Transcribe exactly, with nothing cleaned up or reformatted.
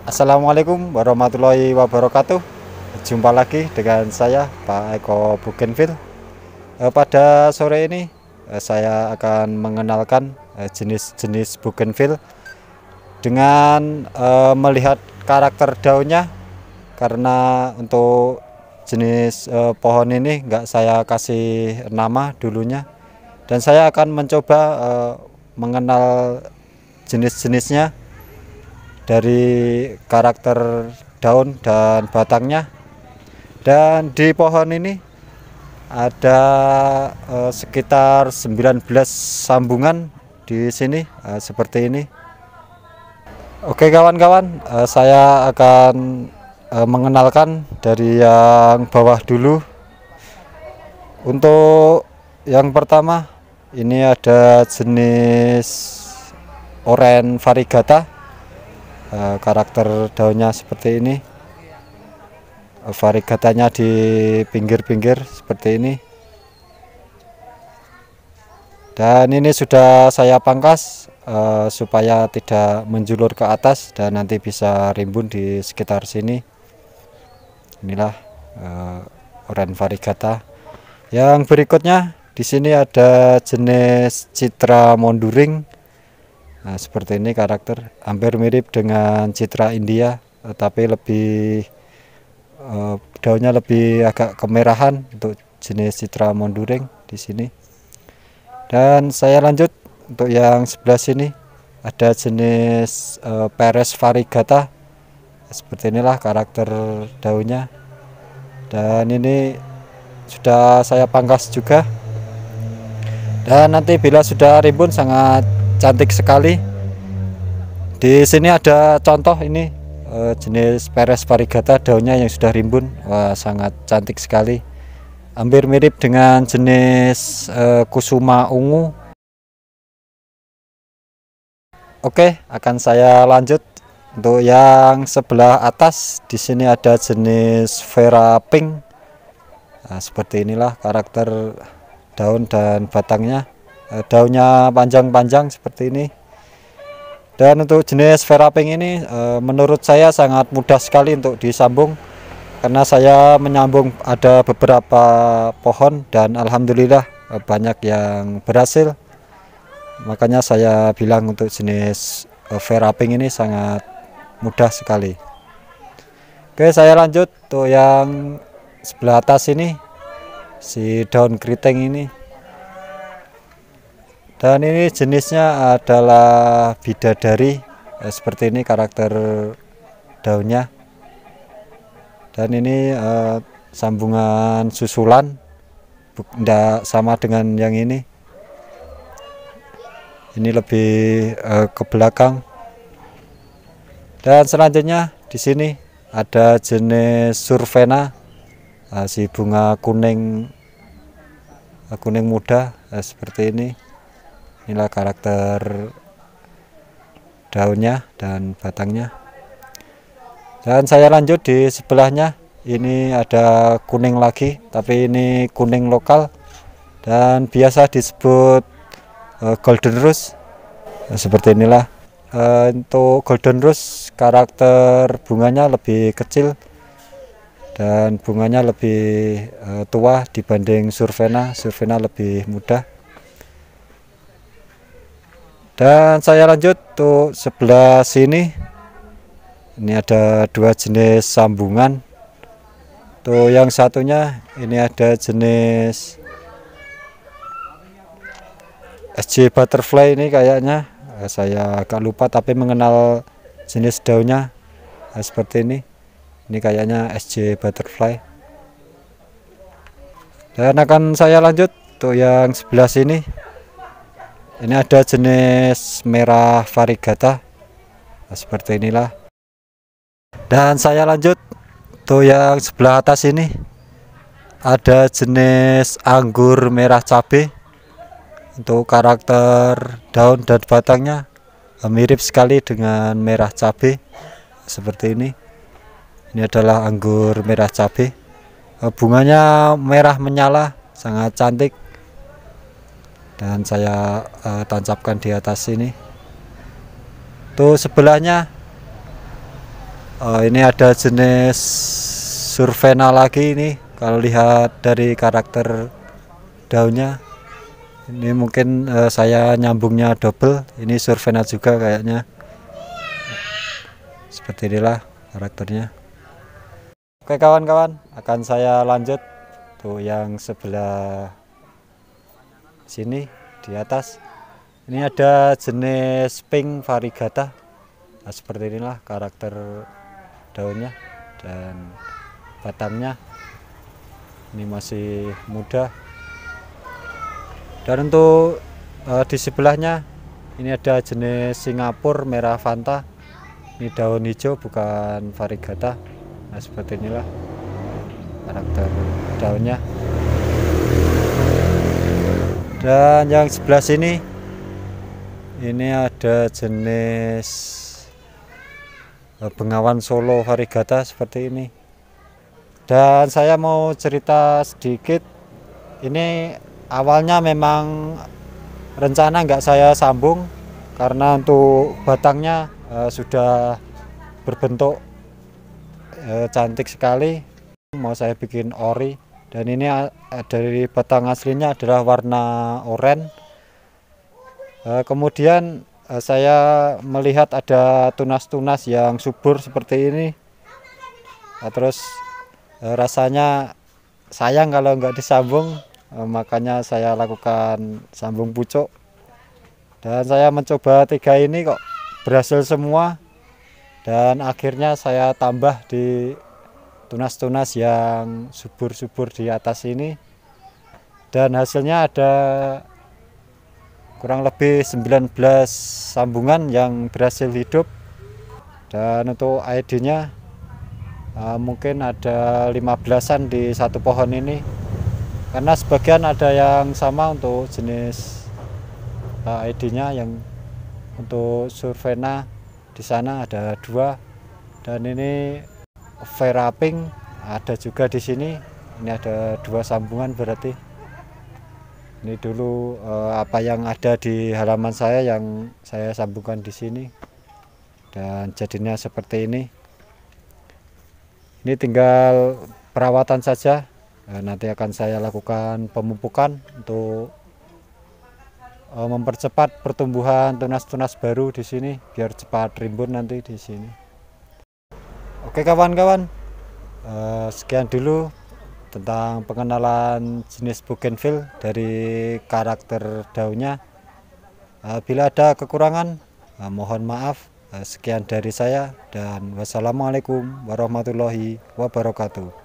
Assalamualaikum warahmatullahi wabarakatuh. Jumpa lagi dengan saya Pak Eko Bougainville. Eh, pada sore ini eh, saya akan mengenalkan eh, jenis-jenis bougainville dengan eh, melihat karakter daunnya. Karena untuk jenis eh, pohon ini nggak saya kasih nama dulunya, dan saya akan mencoba eh, mengenal jenis-jenisnya dari karakter daun dan batangnya. Dan di pohon ini ada eh, sekitar sembilan belas sambungan di sini eh, seperti ini. Oke kawan-kawan, eh, saya akan eh, mengenalkan dari yang bawah dulu. Untuk yang pertama ini ada jenis Oren variegata. Uh, karakter daunnya seperti ini, uh, variegatanya di pinggir-pinggir seperti ini, dan ini sudah saya pangkas uh, supaya tidak menjulur ke atas dan nanti bisa rimbun di sekitar sini. Inilah uh, Oren variegata. Yang berikutnya di sini ada jenis Citra Monduring. Nah, seperti ini karakter, hampir mirip dengan Citra India, tapi lebih eh, daunnya lebih agak kemerahan untuk jenis Citra Monduring di sini. Dan saya lanjut untuk yang sebelah sini ada jenis eh, Peres variegata. Seperti inilah karakter daunnya. Dan ini sudah saya pangkas juga. Dan nanti bila sudah rimbun sangat cantik sekali. Di sini ada contoh ini uh, jenis Peres variegata, daunnya yang sudah rimbun. Wah, sangat cantik sekali, hampir mirip dengan jenis uh, kusuma ungu. Oke, akan saya lanjut untuk yang sebelah atas. Di sini ada jenis Vera Pink. Nah, seperti inilah karakter daun dan batangnya. Daunnya panjang-panjang seperti ini. Dan untuk jenis Vera Pink ini e, menurut saya sangat mudah sekali untuk disambung, karena saya menyambung ada beberapa pohon dan alhamdulillah e, banyak yang berhasil. Makanya saya bilang untuk jenis e, Vera Pink ini sangat mudah sekali. Oke, saya lanjut tuh yang sebelah atas ini, si daun keriting ini. Dan ini jenisnya adalah bidadari, eh, seperti ini karakter daunnya. Dan ini eh, sambungan susulan, tidak sama dengan yang ini. Ini lebih eh, ke belakang. Dan selanjutnya di sini ada jenis Survena, eh, si bunga kuning eh, kuning muda, eh, seperti ini. Inilah karakter daunnya dan batangnya. Dan saya lanjut di sebelahnya. Ini ada kuning lagi, tapi ini kuning lokal dan biasa disebut uh, golden rose. Nah, seperti inilah. Uh, untuk golden rose karakter bunganya lebih kecil dan bunganya lebih uh, tua dibanding Survena. Survena lebih muda. Dan saya lanjut tuh sebelah sini. Ini ada dua jenis sambungan. Tuh yang satunya ini ada jenis S J butterfly ini kayaknya. Saya agak lupa tapi mengenal jenis daunnya nah, seperti ini. Ini kayaknya S J butterfly. Dan akan saya lanjut tuh yang sebelah sini. Ini ada jenis merah variegata. Nah, seperti inilah. Dan saya lanjut tuh yang sebelah atas ini. Ada jenis anggur merah cabai. Untuk karakter daun dan batangnya mirip sekali dengan merah cabai. Seperti ini. Ini adalah anggur merah cabai. Bunganya merah menyala, sangat cantik. Dan saya uh, tancapkan di atas sini. Tuh sebelahnya Oh, ini ada jenis Survena lagi ini. Kalau lihat dari karakter daunnya, ini mungkin uh, saya nyambungnya double. Ini Survena juga kayaknya. Seperti inilah karakternya. Oke kawan-kawan, akan saya lanjut tuh yang sebelah sini di atas. Ini ada jenis pink variegata. Nah, seperti inilah karakter daunnya dan batangnya. Ini masih muda. Dan untuk uh, di sebelahnya ini ada jenis Singapura merah Fanta. Ini daun hijau bukan variegata. Nah, seperti inilah karakter daunnya. Dan yang sebelah sini ini ada jenis Bengawan Solo variegata seperti ini. Dan saya mau cerita sedikit. Ini awalnya memang rencana nggak saya sambung karena untuk batangnya uh, sudah berbentuk uh, cantik sekali. Mau saya bikin ori. Dan ini uh, dari batang aslinya adalah warna oranye. Uh, kemudian saya melihat ada tunas-tunas yang subur seperti ini. Nah, terus rasanya sayang kalau nggak disambung, makanya saya lakukan sambung pucuk. Dan saya mencoba tiga ini kok berhasil semua. Dan akhirnya saya tambah di tunas-tunas yang subur-subur di atas ini. Dan hasilnya ada kurang lebih sembilan belas sambungan yang berhasil hidup. Dan untuk I D-nya uh, mungkin ada lima belasan di satu pohon ini. Karena sebagian ada yang sama untuk jenis uh, I D-nya, yang untuk Survena di sana ada dua. Dan ini Vera Pink ada juga di sini. Ini ada dua sambungan berarti. Ini dulu eh, apa yang ada di halaman saya yang saya sambungkan di sini, dan jadinya seperti ini. Ini tinggal perawatan saja. Nah, nanti akan saya lakukan pemupukan untuk eh, mempercepat pertumbuhan tunas-tunas baru di sini biar cepat rimbun nanti di sini. Oke kawan-kawan, eh, sekian dulu tentang pengenalan jenis bougainville dari karakter daunnya. Bila ada kekurangan, mohon maaf. Sekian dari saya dan wassalamualaikum warahmatullahi wabarakatuh.